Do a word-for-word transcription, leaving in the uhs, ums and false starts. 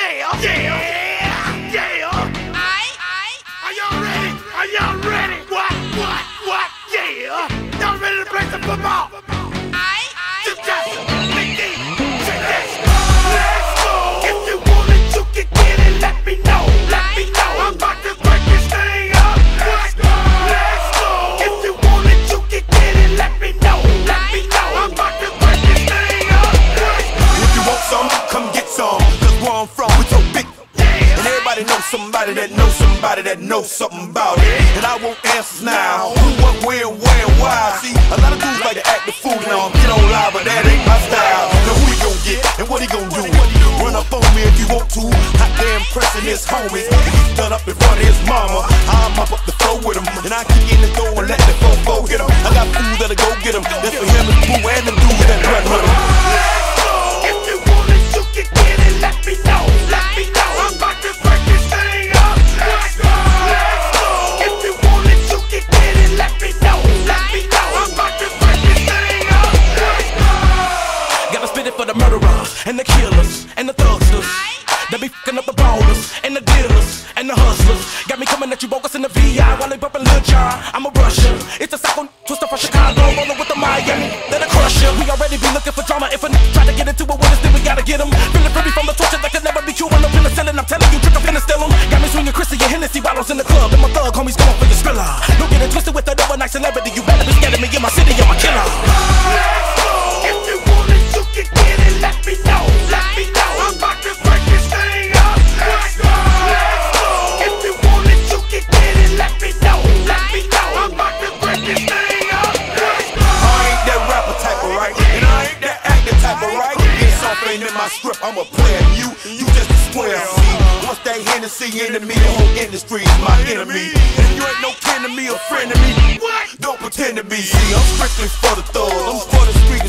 yeah, yeah, yeah. Aye, aye. Are y'all ready? Are y'all ready? What, what, what, yeah. Y'all ready to play some football? Aye, aye. Just just, big D, check this. Let's go. If you want it, you can get it. Let me know, let me know. I'm about to break this thing up. Let's go. Let's go. If you want it, you can get it. Let me know, let me know. I'm about to break this thing up. Let's go. If you want some, come get some. Cause where I'm from, we so big. And everybody knows somebody that knows somebody that knows something about it. And I want answers now. Who, what, where, where, and why. See, a lot of dudes like to act the fool now. Get on live, but that ain't my style. Now who he gon' get and what he gon' do? Run up on me if you want to. Hot damn pressing his homies. He's done up in front of his mama. I'm up up the floor with him. And I kick in the door and let the fofo hit him. I got food that'll go get him. That's for him and Boo and them dudes that run with him. Let's go. If you want it, you can get it. Let me know, let me know. I'm about to break this thing up. Let's go. Let's go. If you want it, you can get it. Let me know, let me know. I'm about to break this thing up. Let's go. Gotta spit it for the murderers and the killers and the thugsters. They be fucking up the ballers and the dealers and the hustlers. Got me coming at you bogus in the V I while they bumping Lil Jon. I'm a Russia. It's a psycho twister from Chicago, rolling with the Miami. Then I crush ya. We already be looking for drama. If a n try to get into it with us, then we gotta get him. Feeling free from the torture that could never be cured. No penicillin, I'm telling you, trick, I'm finna steal him. Got me swinging Chrissy and Hennessy bottles in the club, and my thug homies going for your spiller. Don't get it twisted with that overnight celebrity. You better be scared of me in my city, I'm a killer. Let's go. If you want it, you can get it. Let me know, let me know. I'm about to break this thing up. Let's go. Let's go. If you want it, you can get it. Let me know, let me know. I'm about to break this thing up. Let's go. I ain't that rapper type of right, and I ain't that actor type of right. This off ain't in my script, I'm a player. You, you just a square. See, once that Hennessy into me, the whole industry is my enemy. And you ain't no kin to me, a friend to me. What? Don't pretend to be. See, I'm strictly for the thugs. I'm for the street.